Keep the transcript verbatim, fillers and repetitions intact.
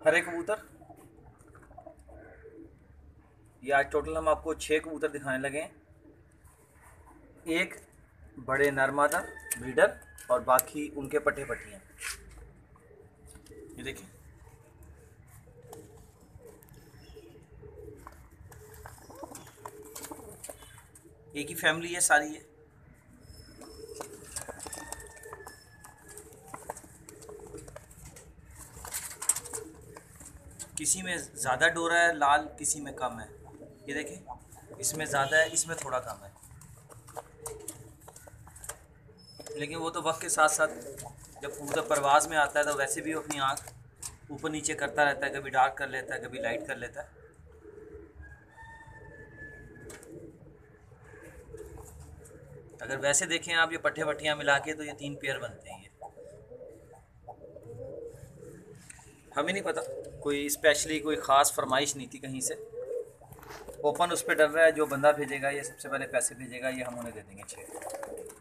हरे कबूतर, ये आज टोटल हम आपको छः कबूतर दिखाने लगे हैं। एक बड़े नर मादा ब्रीडर और बाकी उनके पट्टे पट्टियाँ। ये देखिए, एक ही फैमिली है सारी है। किसी में ज़्यादा डोरा है लाल, किसी में कम है। ये देखिए, इसमें ज़्यादा है, इसमें थोड़ा कम है। लेकिन वो तो वक्त के साथ साथ जब कबूतर परवाज़ में आता है तो वैसे भी वो अपनी आँख ऊपर नीचे करता रहता है, कभी डार्क कर लेता है, कभी लाइट कर लेता है। अगर वैसे देखें आप ये पट्टे पट्टियाँ मिला के तो ये तीन पेयर बनते हैं। ये हमें नहीं पता, कोई स्पेशली कोई ख़ास फरमाइश नहीं थी कहीं से। ओपन उस पर डर रहा है, जो बंदा भेजेगा ये सबसे पहले पैसे भेजेगा, ये हम उन्हें दे देंगे छः।